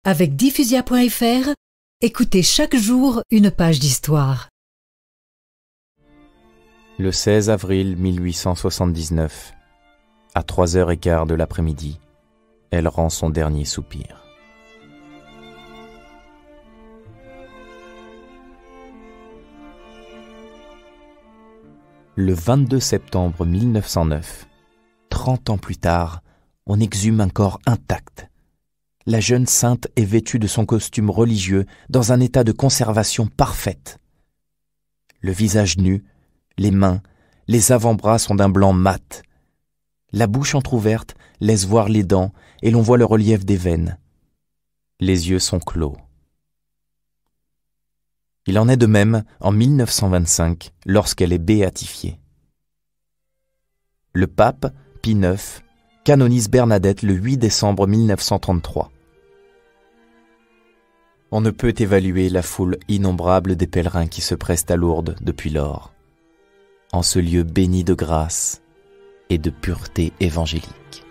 Avec diffusia.fr, écoutez chaque jour une page d'histoire. Le 16 avril 1879, à 3h15 de l'après-midi, elle rend son dernier soupir. Le 22 septembre 1909, 30 ans plus tard, on exhume un corps intact. La jeune sainte est vêtue de son costume religieux dans un état de conservation parfaite. Le visage nu, les mains, les avant-bras sont d'un blanc mat. La bouche entr'ouverte laisse voir les dents et l'on voit le relief des veines. Les yeux sont clos. Il en est de même en 1925 lorsqu'elle est béatifiée. Le pape, Pie IX, canonise Bernadette le 8 décembre 1933. On ne peut évaluer la foule innombrable des pèlerins qui se pressent à Lourdes depuis lors, en ce lieu béni de grâce et de pureté évangélique.